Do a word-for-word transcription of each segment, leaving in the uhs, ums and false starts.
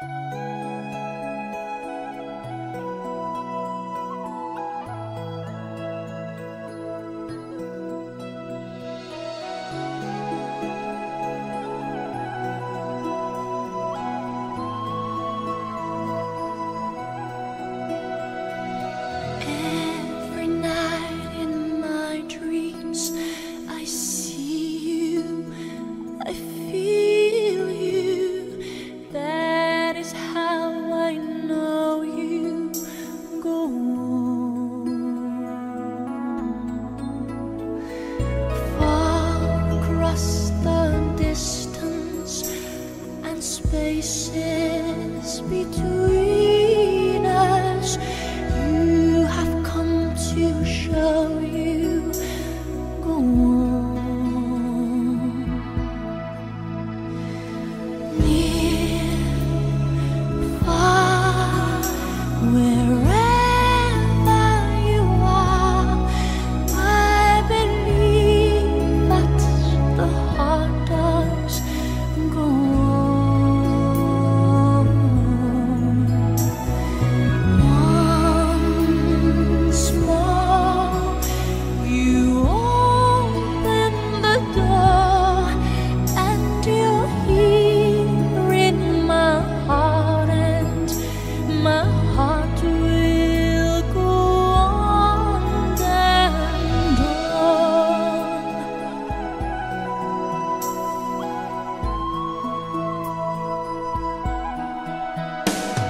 Spaces between us, you have come to show you. Go on. Near, far, wherever you are, I believe that the heart does go on. Once more, you open the door, and you're here in my heart, and my heart will go on and on.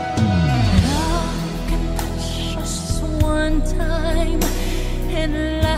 Love can touch us one time, and